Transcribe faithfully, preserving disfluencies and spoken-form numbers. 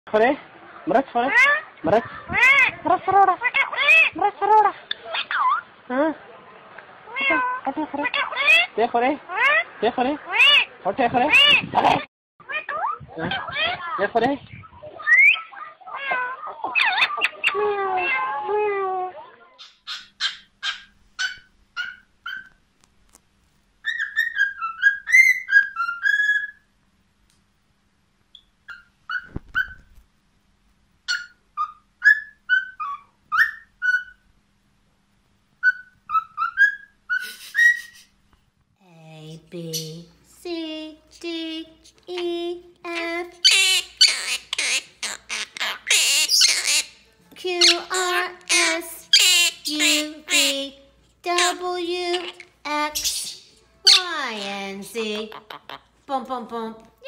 Fore? Berat, Fore? Berat? Berat, Fore? Berat, Fore? Hah? Oke, Fore? Teh, Fore? Teh, Fore? Oke, Fore? Teh, Fore? A, B, C, D, E, F, Q, R, S, U, V, W, X, Y, and Z. Bum, bum, bum.